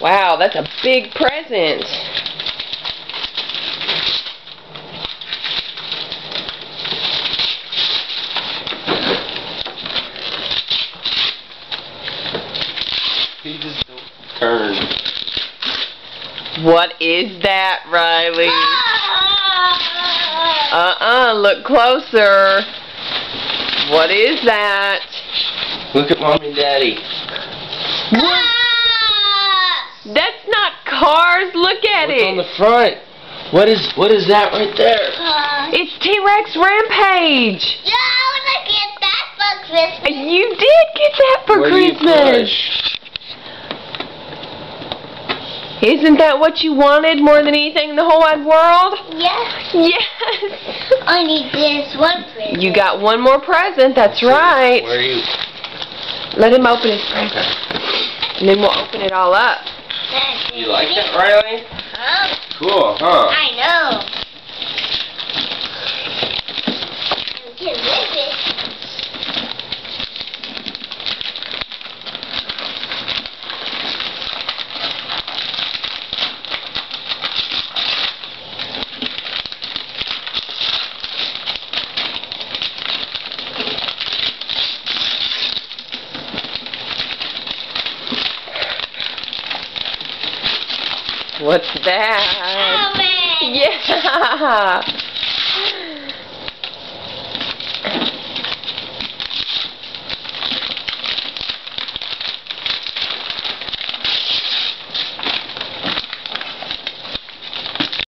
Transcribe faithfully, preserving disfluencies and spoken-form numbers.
Wow, that's a big present. He just don't turn. What is that, Riley? Uh-uh, look closer. What is that? Look at Mommy and Daddy. What? That's not cars. Look at What's it. on the front? What is what is that right there? It's T-Rex Rampage. No, I get that for Christmas. You did get that for Where Christmas. Isn't that what you wanted more than anything in the whole wide world? Yes. Yes. I need this one present. You got one more present. That's right. Where are you? Let him open his present. And then we'll open it all up. You like that, Riley? Huh? Cool, huh? I know. You can rip it. What's that? Open. Yeah.